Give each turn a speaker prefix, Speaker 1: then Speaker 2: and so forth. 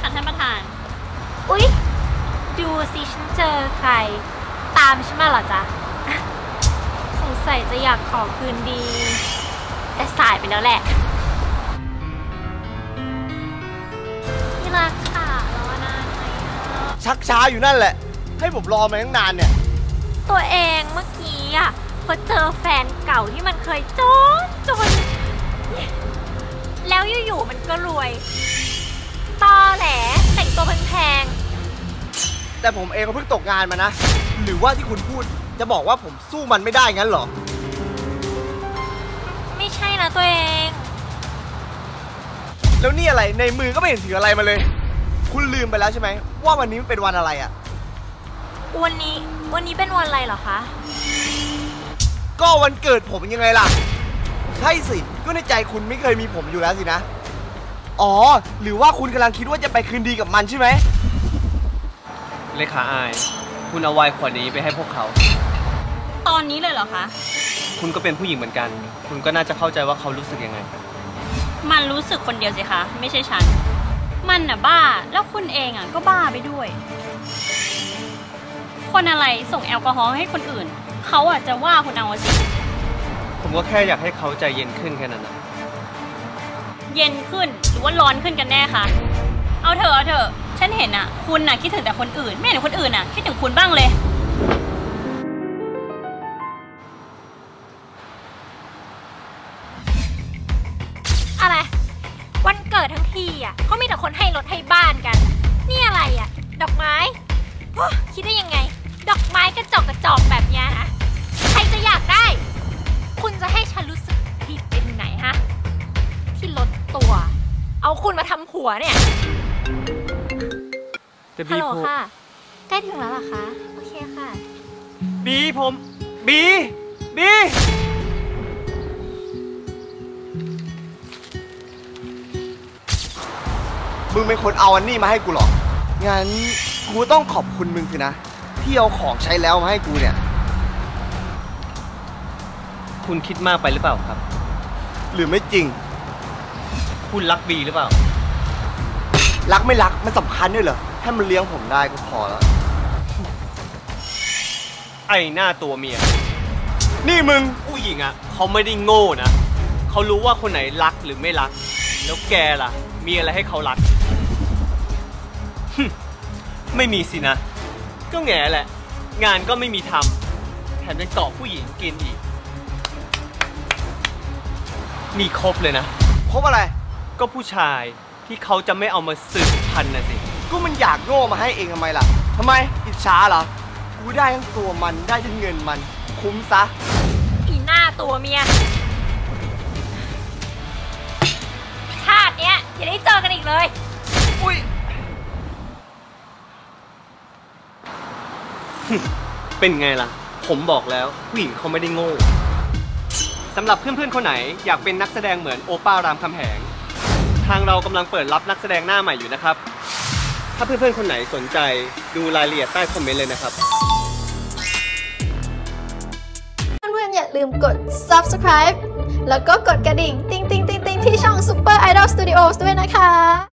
Speaker 1: ค่ะท่านประธาน
Speaker 2: อุ๊ยดูสิฉันเจอใครตามฉันมาเหรอจ๊ะสงสัยจะอยากขอคืนดีแต่สายไปแล้วแหละที่รักค่ะรอนานไหม
Speaker 3: ชักช้าอยู่นั่นแหละให้ผมรอมาตั้งนานเนี่ย
Speaker 2: ตัวเองเมื่อกี้อ่ะพอเจอแฟนเก่าที่มันเคยจนแล้วอยู่ๆมันก็รวยตอแหลแต่งตัวแพง
Speaker 3: ๆแต่ผมเองก็เพิ่งตกงานมานะหรือว่าที่คุณพูดจะบอกว่าผมสู้มันไม่ได้งั้นเหรอ
Speaker 2: ไม่ใช่นะตัวเอง
Speaker 3: แล้วนี่อะไรในมือก็ไม่เห็นถืออะไรมาเลยคุณลืมไปแล้วใช่ไหมว่าวันนี้มันเป็นวันอะไรอ่ะ
Speaker 2: วันนี้เป็นวันอะไรเหรอคะ
Speaker 3: ก็วันเกิดผมยังไงล่ะใช่สิก็ในใจคุณไม่เคยมีผมอยู่แล้วสินะอ๋อหรือว่าคุณกำลังคิดว่าจะไปคืนดีกับมันใช่ไหม
Speaker 4: เลขาอายคุณเอาไวน์ขวดนี้ไปให้พวกเขา
Speaker 1: ตอนนี้เลยเหรอคะ
Speaker 4: คุณก็เป็นผู้หญิงเหมือนกันคุณก็น่าจะเข้าใจว่าเขารู้สึกยังไง
Speaker 1: มันรู้สึกคนเดียวสิคะไม่ใช่ฉันมันน่ะบ้าแล้วคุณเองอ่ะก็บ้าไปด้วยคนอะไรส่งแอลกอฮอล์ให้คนอื่นเขาอาจจะว่าคุณเอาสิ
Speaker 4: ผมก็แค่อยากให้เขาใจเย็นขึ้นแค่นั้นนะ
Speaker 1: เย็นขึ้นหรือว่าร้อนขึ้นกันแน่คะเอาเถอะฉันเห็นอ่ะคุณน่ะคิดถึงแต่คนอื่นไม่เห็นคนอื่นน่ะคิดถึงคุณบ้างเลย
Speaker 2: อะไรวันเกิดทั้งทีอ่ะเขามีแต่คนให้รถให้บ้านกันนี่อะไรอ่ะดอกไม้คิดได้ยังไงดอกไม้กระจอกแบบนี้นะใครจะอยากได้คุณจะให้ฉันรู้สึกผิดไปถึงไหนฮะที่ลดตัวเอาคุณมาทำผัวเนี่ยฮัลโหลค่ะใกล้ถึงแล้วเหรอคะโอเคค่ะ
Speaker 4: บี
Speaker 3: มึงเป็นคนเอาอันนี้มาให้กูหรองั้นกูต้องขอบคุณมึงสินะที่เอาของใช้แล้วมาให้กูเนี่ย
Speaker 4: คุณคิดมากไปหรือเปล่าครับ
Speaker 3: หรือไม่จริง
Speaker 4: คุณรักบีหรือเปล่า
Speaker 3: รักไม่รักมันสำคัญด้วยเหรอให้มันเลี้ยงผมได้ก็พอแล้ว
Speaker 4: ไอ้หน้าตัวเมีย
Speaker 3: นี่มึง
Speaker 4: ผู้หญิงอ่ะเขาไม่ได้โง่นะเขารู้ว่าคนไหนรักหรือไม่รักแล้วแกล่ะมีอะไรให้เขารักไม่มีสินะก็แง่แหละงานก็ไม่มีทำแถมยังเกาะผู้หญิงกินอีกมีครบเลยนะ
Speaker 3: ครบอะไร
Speaker 4: ก็ผู้ชายที่เขาจะไม่เอามาสืบพันธุ์นะสิ
Speaker 3: ก็มันอยากโง่มาให้เองทำไมล่ะทำไมอิจฉาเหรอกูได้ทั้งตัวมันได้ทั้งเงินมันคุ้มซะ
Speaker 2: อีหน้าตัวเมียชาติเนี้ยอย่าได้เจอกันอีกเลย
Speaker 3: อุ้ย
Speaker 4: เป็นไงล่ะผมบอกแล้วผู้หญิงเขาไม่ได้โง่สำหรับเพื่อนๆคนไหนอยากเป็นนักแสดงเหมือนโอป้ารามคำแหงทางเรากำลังเปิดรับนักแสดงหน้าใหม่อยู่นะครับถ้าเพื่อนๆคนไหนสนใจดูรายละเอียดใต้คอมเมนต์เลยนะครับ
Speaker 5: เพื่อนๆอย่าลืมกด subscribe แล้วก็กดกระดิ่งติ๊งๆๆๆที่ช่อง Super Idol Studios ด้วยนะคะ